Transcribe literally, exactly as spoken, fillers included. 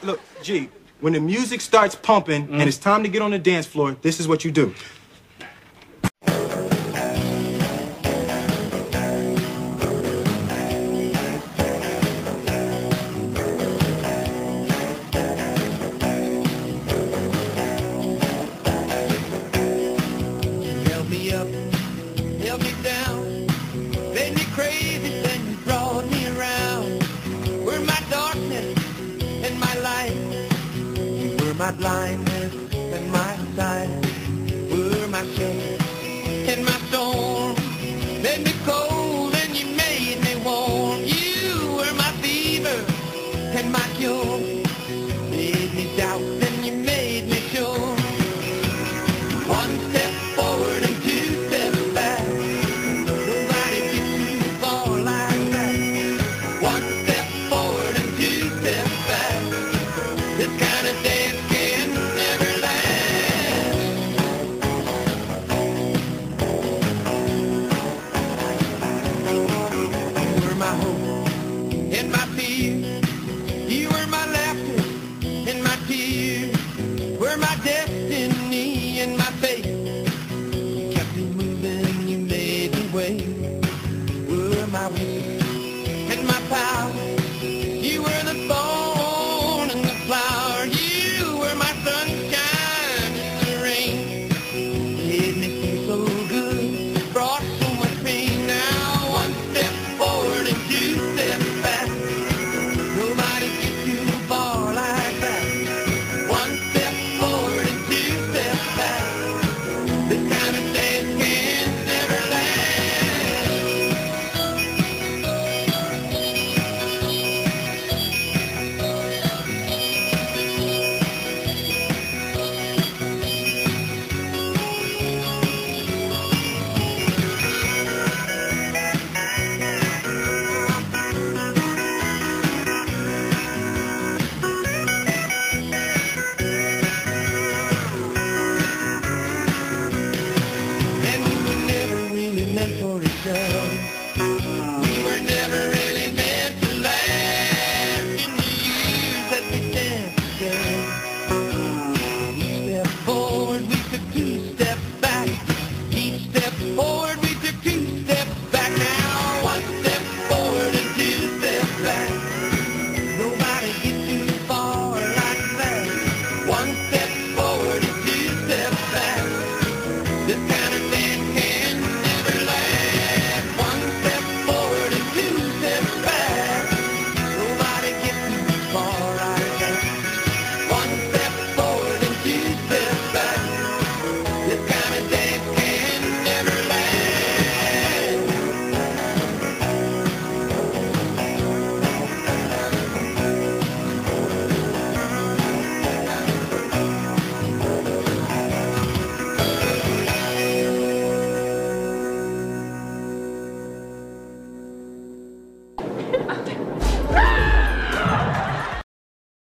Look, G, when the music starts pumping mm. and it's time to get on the dance floor, this is what you do. Help me up, help me down, made me crazy, then you brought me around. Were my darkness and my light, you were my blindness and my sight, were my shade and my storm, made me cold and you made me warm. You were my fever and my cure, made me doubt and you made me sure. One step forward and two steps back, nobody gets too far like that. One step forward and two steps back, this kind of dance can never last. You were my hope and my fear, you were my laughter and my tears, were my destiny and my faith. You kept me moving, you made me wait, were my will and my power. You were the thorn and the flower, you were my sunshine and the rain. Made me feel so good, brought so much pain. Now one step forward and two steps back, nobody gets too far like that. One step forward and two steps back, this kind of dance can never last. And we were never really meant for each other.